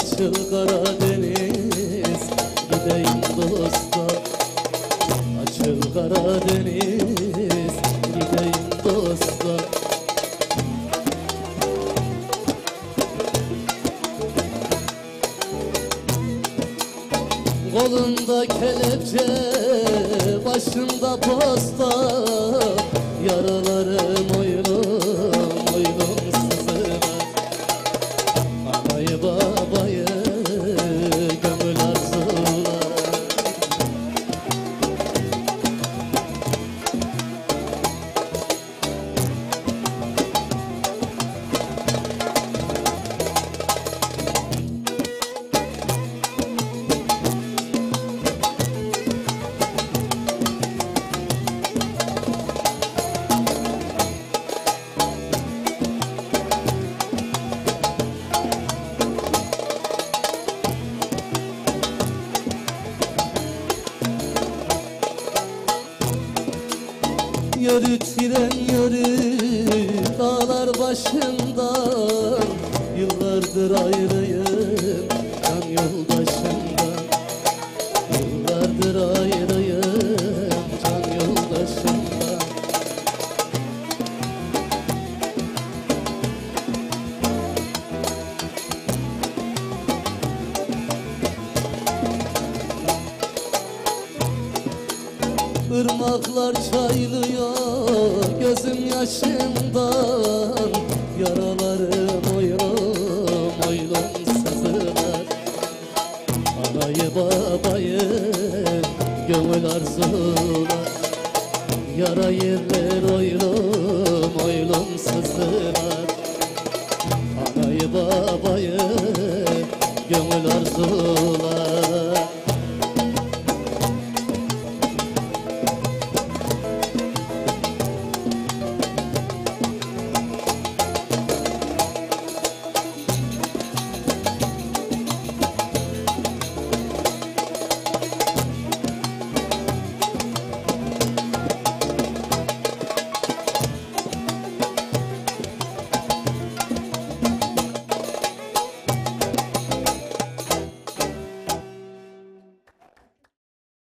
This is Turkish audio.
açıl Karadeniz, gideyim dosta. Açıl Karadeniz, gideyim dosta. Kolunda kelepçe, başında posta, yaralarım oylum oylum sızlar. Anayı babayı gömül arzular. Yürü tren yürü dağlar başından, yıllardır ayrıyım can yoldaşımdan. Yıllardır ayrıyım can yoldaşımdan. Irmaklar çaylıyor gözüm yaşından, yaralarım oylum oylum sızlar. Anayı babayı gönül arzular. Yara yerler oylum oylum sızlar. Anayı babayı gönül arzular.